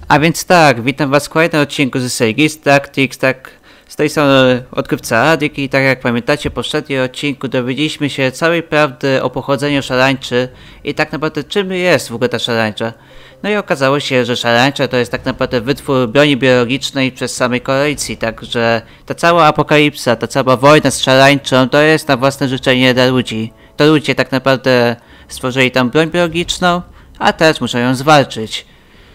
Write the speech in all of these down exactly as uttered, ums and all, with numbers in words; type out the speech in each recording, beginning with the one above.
A więc tak, witam was w kolejnym odcinku ze serii Gears Tactics, tak, z tej strony odkrywca Adik i tak jak pamiętacie, w poprzednim odcinku dowiedzieliśmy się całej prawdy o pochodzeniu szarańczy i tak naprawdę czym jest w ogóle ta szarańcza. No i okazało się, że szarańcza to jest tak naprawdę wytwór broni biologicznej przez samej koalicji, także ta cała apokalipsa, ta cała wojna z szarańczą to jest na własne życzenie dla ludzi. To ludzie tak naprawdę stworzyli tam broń biologiczną, a teraz muszą ją zwalczyć.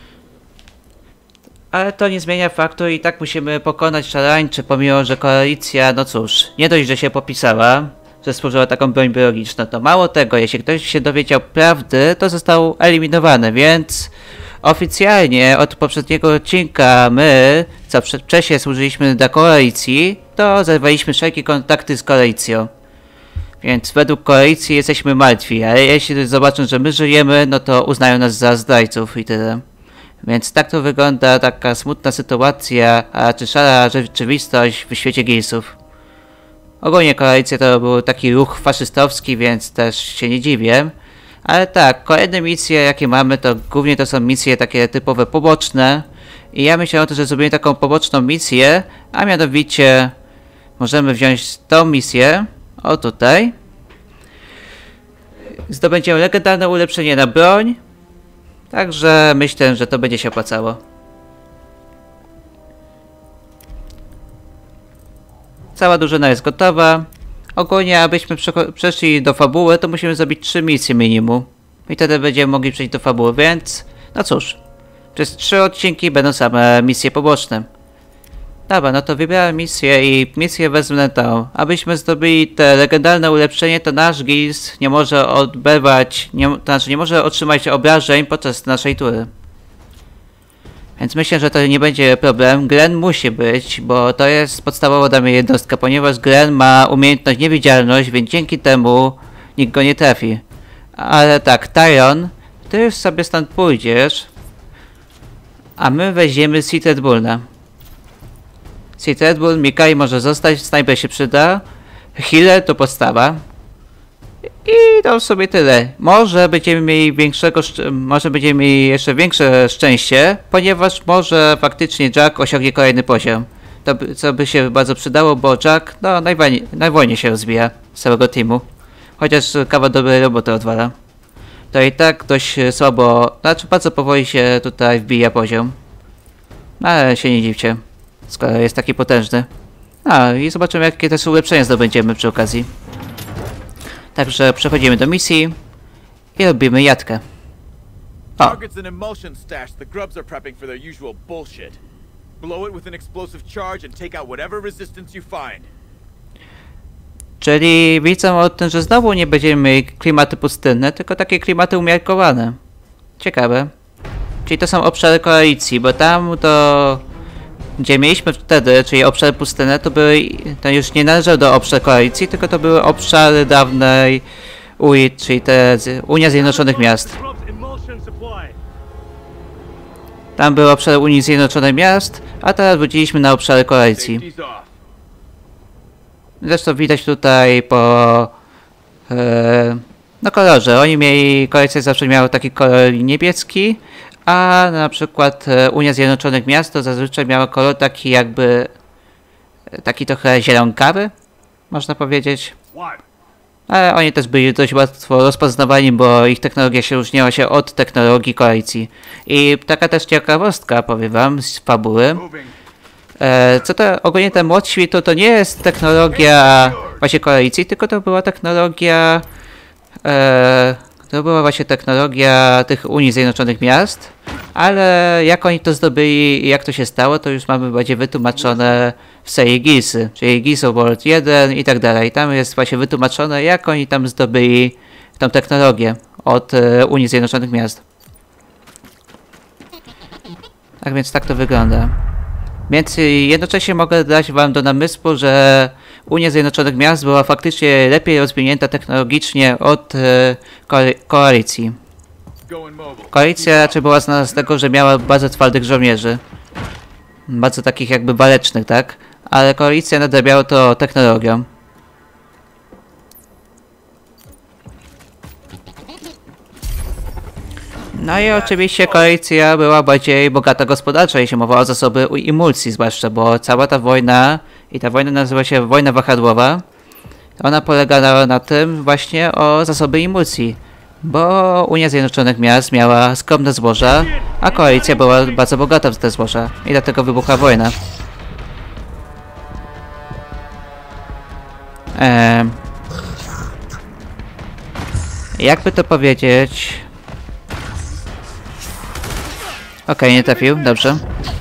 Ale to nie zmienia faktu i tak musimy pokonać szarańczy, pomimo że koalicja, no cóż, nie dość, że się popisała, że stworzyła taką broń biologiczną, to mało tego, jeśli ktoś się dowiedział prawdy, to został eliminowany, więc oficjalnie od poprzedniego odcinka my, co wcześniej służyliśmy dla koalicji, to zerwaliśmy wszelkie kontakty z koalicją. Więc według koalicji jesteśmy martwi, ale jeśli zobaczą, że my żyjemy, no to uznają nas za zdrajców i tyle. Więc tak to wygląda taka smutna sytuacja, a raczej szara rzeczywistość w świecie Gearsów. Ogólnie koalicja to był taki ruch faszystowski, więc też się nie dziwię. Ale tak, kolejne misje jakie mamy to głównie to są misje takie typowe poboczne. I ja myślę o tym, że zrobimy taką poboczną misję, a mianowicie możemy wziąć tą misję, o tutaj. Zdobędziemy legendarne ulepszenie na broń. Także myślę, że to będzie się opłacało. Cała drużyna jest gotowa. Ogólnie, abyśmy przeszli do fabuły, to musimy zrobić trzy misje minimum. I wtedy będziemy mogli przejść do fabuły, więc... No cóż. Przez trzy odcinki będą same misje poboczne. Dobra, no to wybrałem misję i misję wezmę tą. Abyśmy zdobyli te legendarne ulepszenie, to nasz Gears nie może odbywać, nie, to znaczy nie może otrzymać obrażeń podczas naszej tury. Więc myślę, że to nie będzie problem. Glenn musi być, bo to jest podstawowa dla mnie jednostka, ponieważ Glenn ma umiejętność niewidzialność, więc dzięki temu nikt go nie trafi. Ale tak, Tyron, ty już sobie stąd pójdziesz, a my weźmiemy Secret Bulla. Secret Bull, Mikai może zostać, Sniper się przyda, Healer to podstawa. I to w sobie tyle. Może będziemy mieli większego, może będziemy mieli jeszcze większe szczęście, ponieważ może faktycznie Jack osiągnie kolejny poziom. To by, co by się bardzo przydało, bo Jack no najwolniej, najwolniej się rozwija z całego teamu. Chociaż kawał dobrej roboty odwala. To i tak dość słabo, znaczy bardzo powoli się tutaj wbija poziom. Ale się nie dziwcie, skoro jest taki potężny. A i zobaczymy, jakie też ulepszenia zdobędziemy przy okazji. Także przechodzimy do misji i robimy jatkę. O. Czyli widzę o tym, że znowu nie będziemy mieli klimaty pustynne, tylko takie klimaty umiarkowane. Ciekawe. Czyli to są obszary koalicji, bo tam to... Gdzie mieliśmy wtedy, czyli obszary pustynne, to były, to już nie należały do obszar koalicji, tylko to były obszary dawnej U I, czyli te Unia Zjednoczonych Miast. Tam były obszary Unii Zjednoczonych Miast, a teraz wróciliśmy na obszary koalicji. Zresztą widać tutaj po e, no kolorze. Oni mieli, koalicja zawsze miała taki kolor niebieski, a na przykład Unia Zjednoczonych Miast to zazwyczaj miała kolor taki jakby, taki trochę zielonkawy, można powiedzieć. Ale oni też byli dość łatwo rozpoznawani, bo ich technologia się różniła się od technologii koalicji. I taka też ciekawostka, powiem wam, z fabuły. E, co to ogólnie ten młot świtu to nie jest technologia właśnie koalicji, tylko to była technologia... E, To była właśnie technologia tych Unii Zjednoczonych Miast, ale jak oni to zdobyli i jak to się stało, to już mamy bardziej wytłumaczone w serii Gearsy, czyli Gears of War jeden i tak dalej. Tam jest właśnie wytłumaczone, jak oni tam zdobyli tą technologię od e, Unii Zjednoczonych Miast. Tak więc tak to wygląda. Więc jednocześnie mogę dać wam do namysłu, że Unia Zjednoczonych Miast była faktycznie lepiej rozwinięta technologicznie od e, ko koalicji. Koalicja raczej była znana z tego, że miała bardzo twardych żołnierzy. Bardzo takich jakby walecznych, tak? Ale koalicja nadrabiała to technologią. No i oczywiście koalicja była bardziej bogata gospodarczo, jeśli mowa o zasoby i emulsji zwłaszcza, bo cała ta wojna, i ta wojna nazywa się wojna wahadłowa, ona polegała na tym właśnie o zasoby emulsji, bo Unia Zjednoczonych Miast miała skromne złoża, a koalicja była bardzo bogata w te złoża i dlatego wybuchła wojna. Eee, jakby to powiedzieć... Okej, okay, nie trafił, dobrze.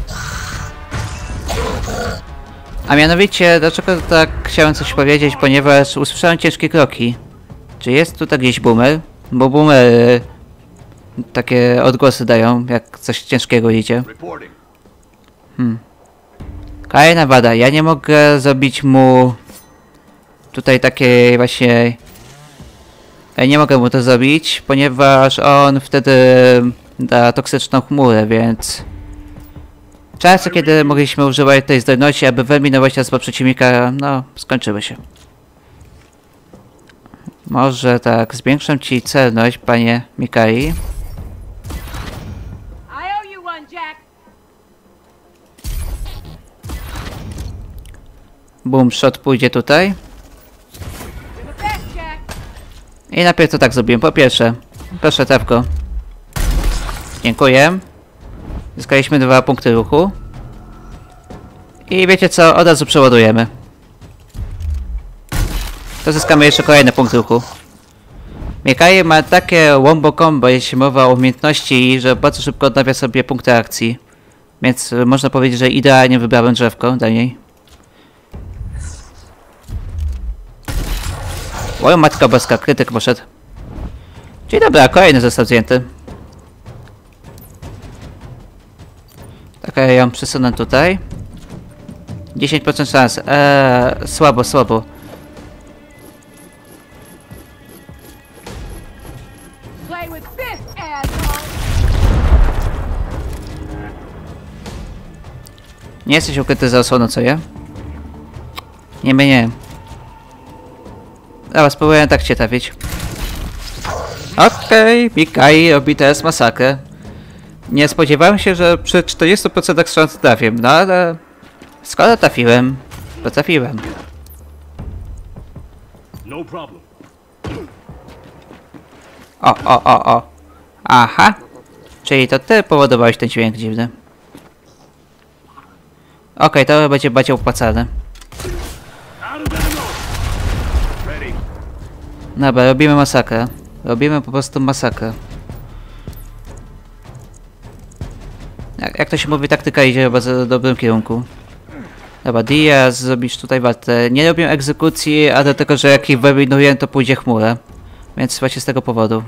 A mianowicie, dlaczego tak chciałem coś powiedzieć, ponieważ usłyszałem ciężkie kroki. Czy jest tutaj gdzieś boomer? Bo boomery takie odgłosy dają, jak coś ciężkiego idzie. Hmm. Kolejna wada, ja nie mogę zrobić mu tutaj takiej właśnie... Ja nie mogę mu to zrobić, ponieważ on wtedy da toksyczną chmurę, więc... Czasy, kiedy mogliśmy używać tej zdolności, aby wyeliminować nazwę przeciwnika, no, skończyły się. Może tak, zwiększam ci celność, panie Mikai. Boom shot pójdzie tutaj. I najpierw to tak zrobiłem. Po pierwsze, proszę trafko. Dziękuję. Zyskaliśmy dwa punkty ruchu. I wiecie co? Od razu przeładujemy. To zyskamy jeszcze kolejny punkt ruchu. Mikai ma takie wombo combo, jeśli mowa o umiejętności, że bardzo szybko odnawia sobie punkty akcji. Więc można powiedzieć, że idealnie wybrałem drzewko dla niej. Moja matka boska, krytyk poszedł. Dzień dobry, kolejny został zdjęty. Tak, ja ją przesunę tutaj. dziesięć procent szans. Eee, słabo, słabo. Nie jesteś ukryty za osłoną, co ja? Nie, nie, nie. Dobra, spróbuję tak cię trafić. Okej, okay, Mikai robi teraz masakrę. Nie spodziewałem się, że przy czterdziestu procentach szans trafię, no ale... Skoro trafiłem, to trafiłem. O, o, o, o. Aha. Czyli to ty powodowałeś ten dźwięk dziwny. Okej, okay, to będzie bardziej opłacalne. Dobra, robimy masakrę. Robimy po prostu masakrę. Jak, jak to się mówi, taktyka idzie w bardzo dobrym kierunku. Dobra, Diaz, zrobisz tutaj walkę. Nie robię egzekucji, a dlatego, że jak ich wyeliminuję, to pójdzie chmura. Więc właśnie z tego powodu.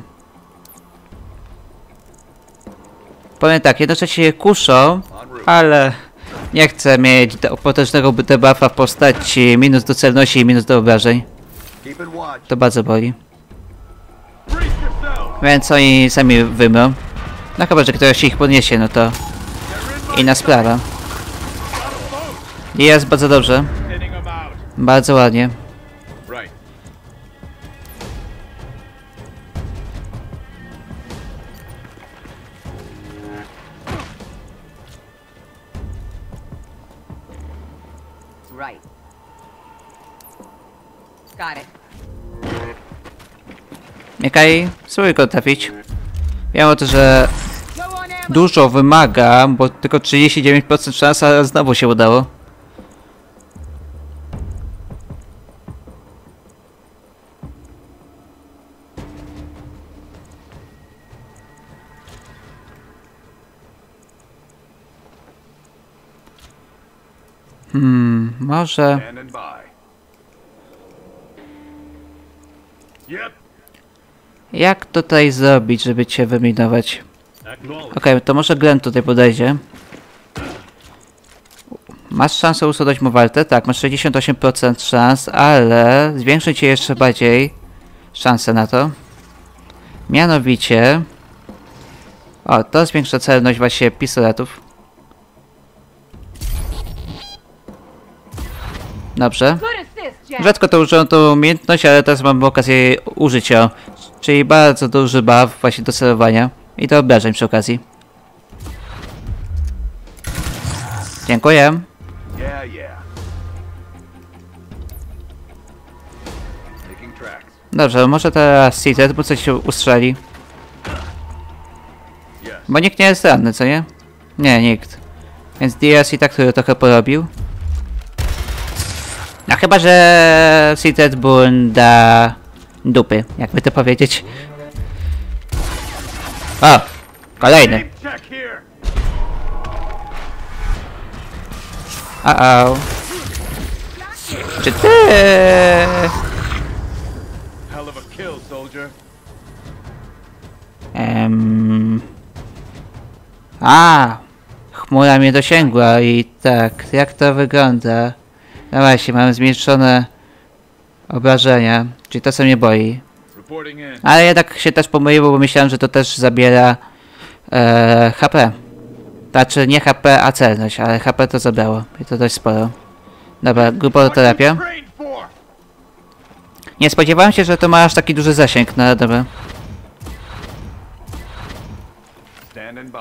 Powiem tak, jednocześnie je kuszą, ale nie chcę mieć potężnego debuffa w postaci minus do celności i minus do obrażeń. To bardzo boli. Więc oni sami wymrą. No chyba, że ktoś ich podniesie, no to inna sprawa. I jest bardzo dobrze. Bardzo ładnie. Mikai, spróbuj go trafić. Wiem o to, że dużo wymaga, bo tylko trzydzieści dziewięć procent szans, ale znowu się udało. Hmm, może... Jak tutaj zrobić, żeby cię wyeliminować? Okej, okay, to może Glenn tutaj podejdzie. Masz szansę usunąć mu walkę? Tak, masz sześćdziesiąt osiem procent szans, ale zwiększy ci jeszcze bardziej szanse na to. Mianowicie... O, to zwiększa celność właśnie pistoletów. Dobrze. Rzadko to użyłem tą umiejętność, ale teraz mam okazję użyć ją. Czyli bardzo duży buff właśnie do celowania. I do obrażeń przy okazji. Dziękuję. Yeah, yeah. Taking tracks. Dobrze, może teraz Seated, bo coś się ustrzeli. Yes. Bo nikt nie jest ranny, co nie? Nie, nikt. Więc Diaz i tak który trochę porobił. No chyba, że Seated Burn da dupy, jakby to powiedzieć. O! Kolejny. Check here. Uh-oh. Czy ty... Hell of a kill, soldier. Em... A, chmura mnie dosięgła i tak, jak to wygląda? No właśnie, mamy zmniejszone obrażenia, czyli to co mnie boi. Reporting in. Ale jednak się też pomyliło, bo myślałem, że to też zabiera e, H P. Znaczy nie H P, a celność, ale H P to zabrało i to dość sporo. Dobra, grupoterapia. Trained for. Nie spodziewałem się, że to ma aż taki duży zasięg, no dobra. Standing by.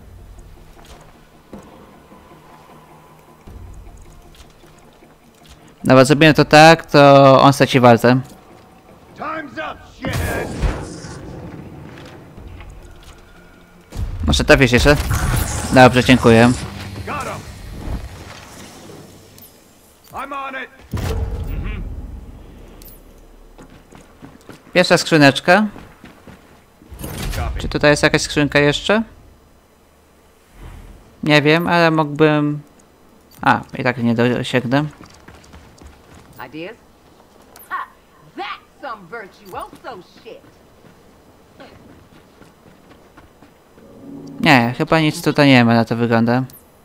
Dobra, zrobimy to tak, to on straci walce. Time's up, shithead. Może trafisz jeszcze? Dobrze, dziękuję. Got him. I'm on it. Pierwsza skrzyneczka. Copy. Czy tutaj jest jakaś skrzynka jeszcze? Nie wiem, ale mógłbym... A, i tak nie dosięgnę. Ideas? Ha! That's some virtuoso shit! Nie, chyba nic tutaj nie ma, na to wygląda.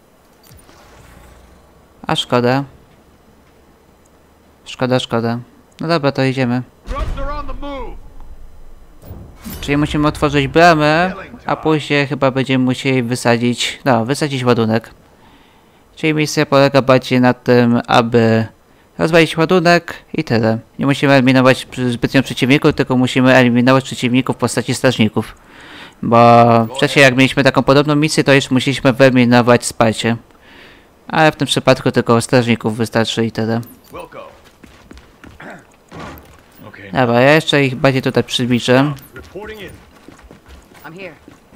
A szkoda. Szkoda, szkoda. No dobra, to idziemy. Grubs are on the move. Czyli musimy otworzyć bramę, a później chyba będziemy musieli wysadzić... No, wysadzić ładunek. Czyli misja polega bardziej na tym, aby rozwalić ładunek i tyle. Nie musimy eliminować zbytnio przeciwników, tylko musimy eliminować przeciwników w postaci strażników. Bo wcześniej jak mieliśmy taką podobną misję, to już musieliśmy wyeliminować wsparcie. Ale w tym przypadku tylko strażników wystarczy i tyle. Wilco. Okay. Dobra, ja jeszcze ich bardziej tutaj przybliżę. Reporting in. I'm here.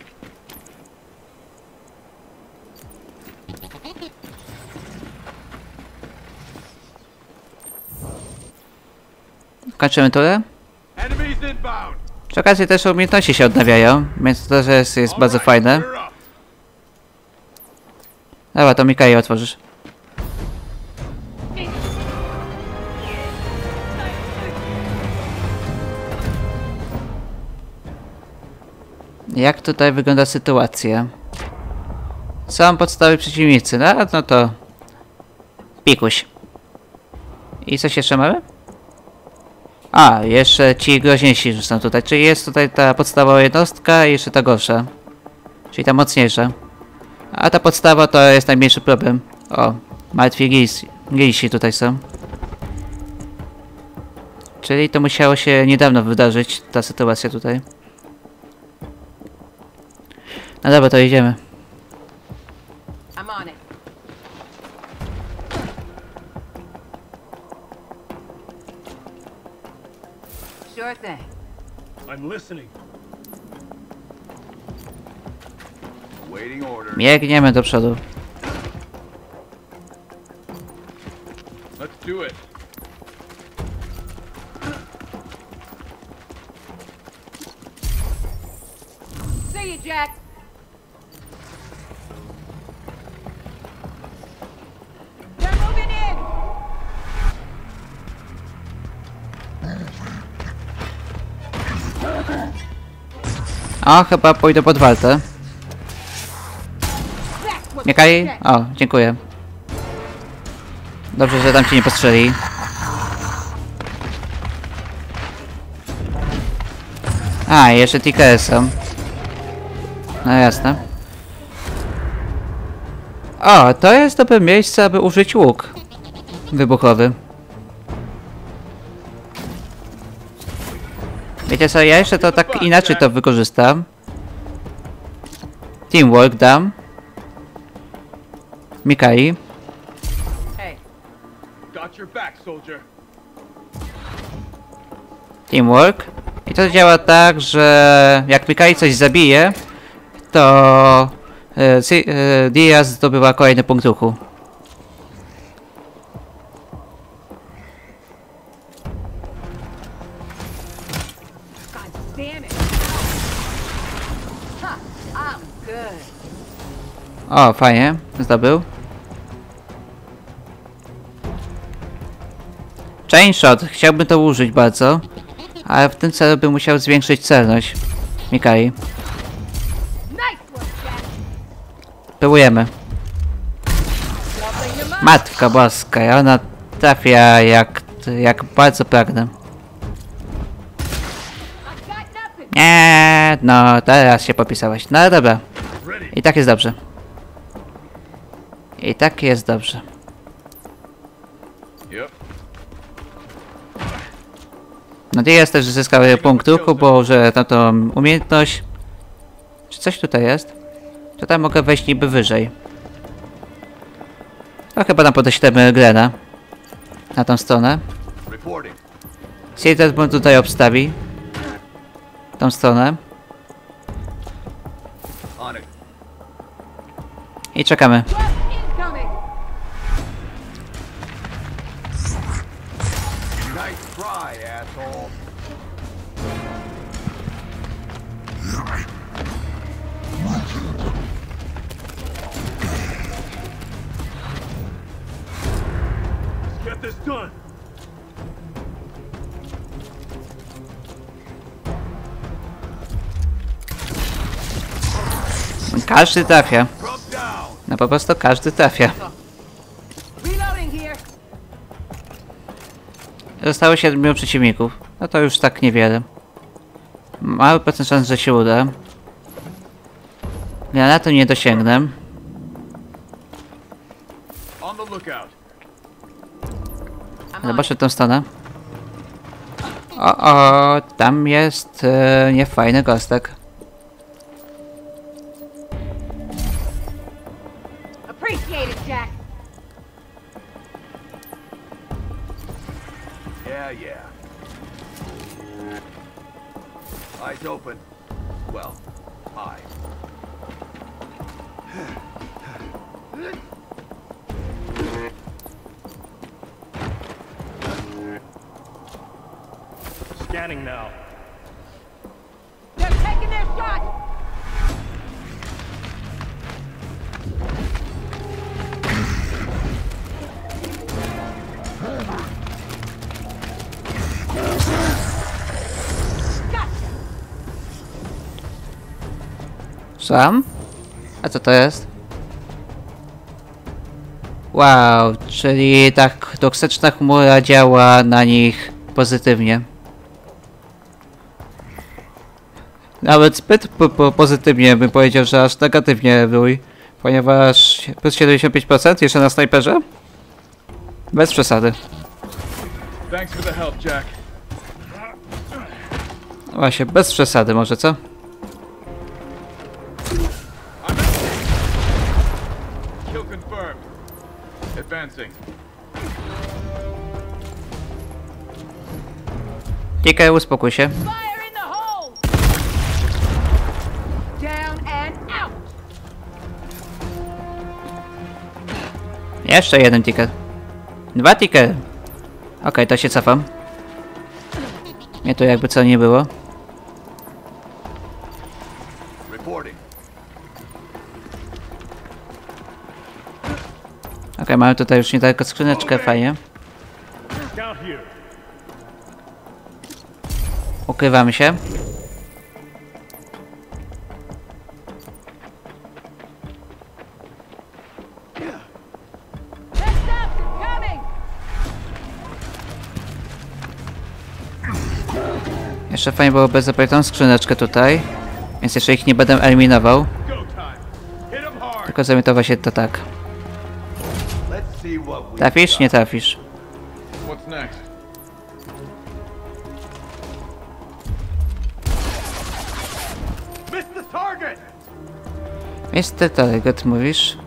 Kończymy turę. Enemies inbound. Przy okazji też umiejętności się odnawiają, więc to też jest, jest bardzo All right, fajne. we're up. Dobra, to Mikael otworzysz. Jak tutaj wygląda sytuacja? Są podstawy przeciwnicy, no, no to... Pikuś. I coś jeszcze mamy? A, jeszcze ci groźniejsi że są tutaj, czyli jest tutaj ta podstawowa jednostka i jeszcze ta gorsza. Czyli ta mocniejsza. A ta podstawa to jest najmniejszy problem. O, martwi gejsi, gejsi tutaj są. Czyli to musiało się niedawno wydarzyć, ta sytuacja tutaj. No dobra, to idziemy. I'm on it. Sure thing. I'm listening. Waiting order. Biegniemy do przodu. Let's do it. See you, Jack. They're moving in. O, chyba pójdę pod waltę. That's what Mikali? O, dziękuję. Dobrze, że tam cię nie postrzeli. A, jeszcze T K S są. No jasne. O, to jest dobre miejsce, aby użyć łuk wybuchowy. Wiecie co, ja jeszcze to tak inaczej to wykorzystam. Teamwork dam. Mikali. Hey, Got your back, soldier. Teamwork. I to działa tak, że jak Mikali coś zabije, to e, Ci- e, Diaz zdobywa kolejny punkt ruchu. God damn it. Huh, I'm good. O, fajnie. Zdobył. Chain shot. Chciałbym to użyć bardzo. Ale w tym celu bym musiał zwiększyć celność. Mikali. Nice one, Jack. Próbujemy. Doubling them up. Matka boska. Ona trafia jak, jak bardzo pragnę. I got nothing. Nie, no teraz się popisałeś. No dobra. Ready. I tak jest dobrze. I tak jest dobrze. Yep. No i jest też zyskał punkt ruchu, bo że na tą umiejętność. Czy coś tutaj jest? Tutaj mogę wejść niby wyżej. No chyba nam podeślemy Glena. Na tą stronę. Reporting. Caesar bym tutaj obstawi. Tą stronę. On it. I czekamy. Drop incoming. Nice try, asshole. Let's get this done. Każdy trafia. Drop down. No po prostu każdy trafia. Reloading here. Zostało siedmiu przeciwników. No to już tak niewiele. Mały procent szans, że się uda. Ja na to nie dosięgnę. On the lookout. I'm on Zobaczę tą stronę. O, o, tam jest e, niefajny gostek. Appreciate it, Jack. Yeah, yeah. Eyes open. Well, eyes. Scanning now. They're taking their shot. Gotcha. Sam? A co to jest? Wow, czyli tak toksyczna chmura działa na nich pozytywnie. Nawet zbyt po po pozytywnie bym powiedział, że aż negatywnie wrój. Ponieważ plus siedemdziesiąt pięć procent jeszcze na snajperze? Bez przesady. Thanks for the help, Jack. Właśnie, bez przesady może, co? Kill confirmed. Advancing. Klikaj, uspokój się. Fire in the hole. Down and out. Jeszcze jeden ticket. Dwa tickety. Okej, to się cofam. Nie, to jakby co nie było. Reporting. Okej, mamy tutaj już niedaleko skrzyneczkę, fajnie. Scout here. Ukrywamy się. Heads up, coming. Jeszcze fajnie byłoby zabrać tą skrzyneczkę tutaj. Więc jeszcze ich nie będę eliminował. Go time. Hit him hard. Tylko zamiotowa się to tak. Let's see what we Trafisz? Nie trafisz. What's next? Missed the target. mister Target, mówisz?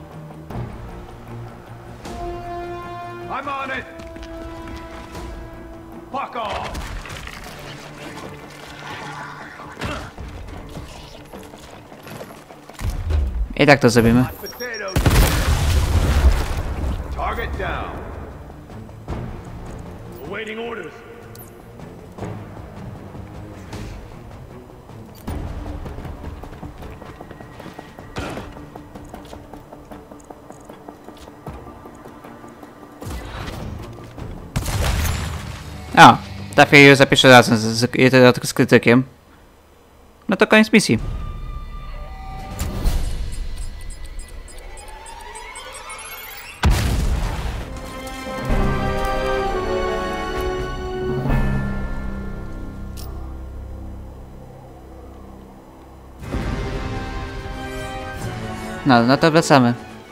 I'm on it. Fuck off. I tak to zrobimy. Potatoes. Target down. Awaiting orders. A, trafię już za pierwszy razem z, z, z, z krytykiem. No to koniec misji. No, no to wracamy.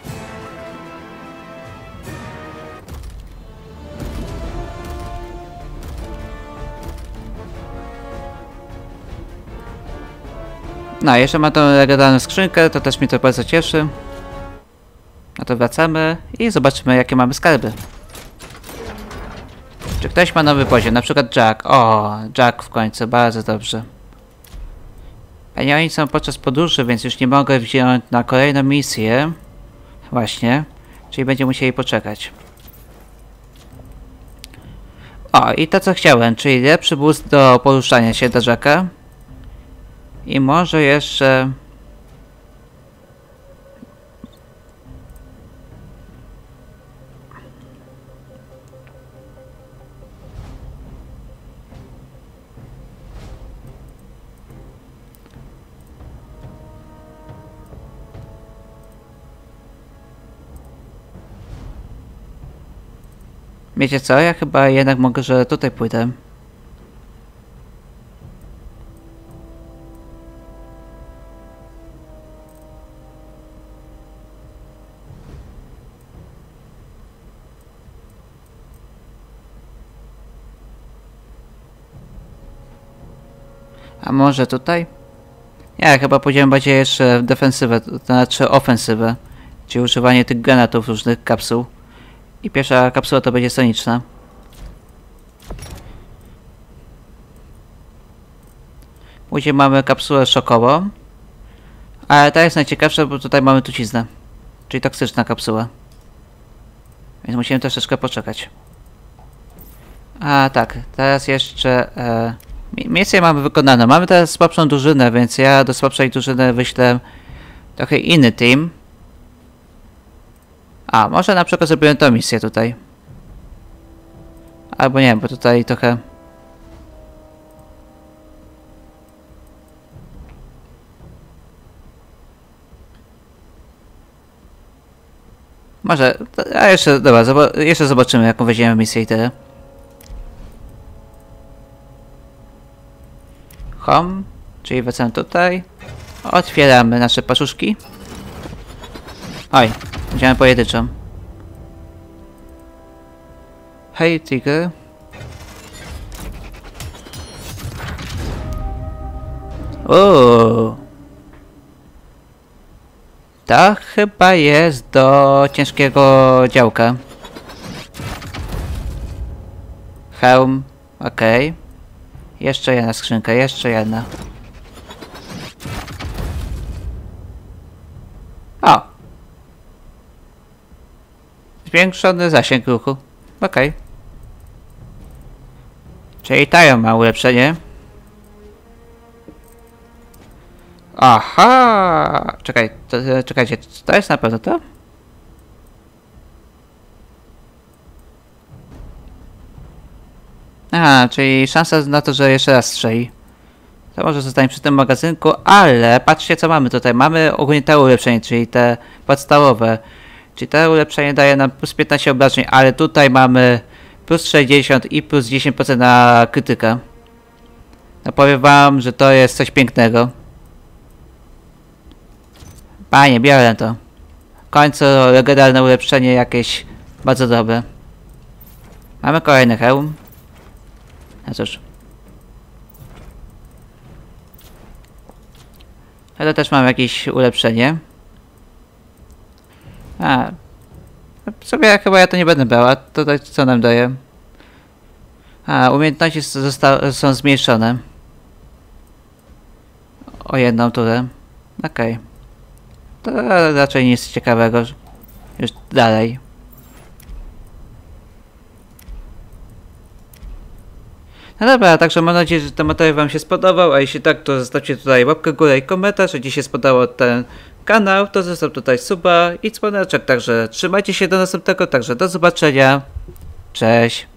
No, jeszcze ma tą legendarną skrzynkę, to też mnie to bardzo cieszy. No to wracamy i zobaczymy, jakie mamy skarby. Czy ktoś ma nowy poziom? Na przykład Jack. O, Jack w końcu, bardzo dobrze. A oni są podczas podróży, więc już nie mogę wziąć na kolejną misję. Właśnie. Czyli będziemy musieli poczekać. O, i to co chciałem, czyli lepszy boost do poruszania się do Jacka. I może jeszcze... Wiecie co? Ja chyba jednak mogę, że tutaj pójdę. A może tutaj? Ja chyba pójdziemy bardziej jeszcze w defensywę, to znaczy ofensywę. Czyli używanie tych granatów różnych kapsuł. I pierwsza kapsuła to będzie soniczna. Później mamy kapsułę szokową. Ale ta jest najciekawsza, bo tutaj mamy truciznę. Czyli toksyczna kapsuła. Więc musimy troszeczkę poczekać. A tak, teraz jeszcze... E, misję mamy wykonane. Mamy teraz słabszą drużynę, więc ja do słabszej drużyny wyślę trochę inny team. A, może na przykład zrobimy tą misję tutaj. Albo nie, bo tutaj trochę... Może... A jeszcze, dobra, zob jeszcze zobaczymy, jaką weźmiemy misję i tyle. Home, czyli wracamy tutaj. Otwieramy nasze paczuszki. Oj, idziemy pojedynczą. Hej, Tiger. Uuu. To chyba jest do ciężkiego działka. Hełm, okej. Okay. Jeszcze jedna skrzynka, jeszcze jedna. O! Zwiększony zasięg ruchu. Okej. Okay. Czyli tają ma ulepszenie. Aha! Czekaj, to, czekajcie, to jest na pewno to? Aha, czyli szansa na to, że jeszcze raz strzeli. To może zostanie przy tym magazynku, ale patrzcie co mamy tutaj. Mamy ogólnie te ulepszenie, czyli te podstawowe. Czyli te ulepszenie daje nam plus piętnaście obrażeń, ale tutaj mamy plus sześćdziesiąt i plus dziesięć procent na krytykę. No powiem wam, że to jest coś pięknego. Panie, biorę to. W końcu legendarne ulepszenie jakieś bardzo dobre. Mamy kolejny hełm. No cóż. Ale też mam jakieś ulepszenie. A. Sobie ja chyba ja to nie będę brała. Tutaj co nam daje? A, umiejętności zosta- są zmniejszone. O jedną turę. Okej. Okay. To raczej nic ciekawego. Już dalej. No dobra, także mam nadzieję, że ten materiał wam się spodobał, a jeśli tak, to zostawcie tutaj łapkę w górę i komentarz, jeśli się spodobał ten kanał, to zostaw tutaj suba i dzwoneczek, także trzymajcie się do następnego, także do zobaczenia. Cześć.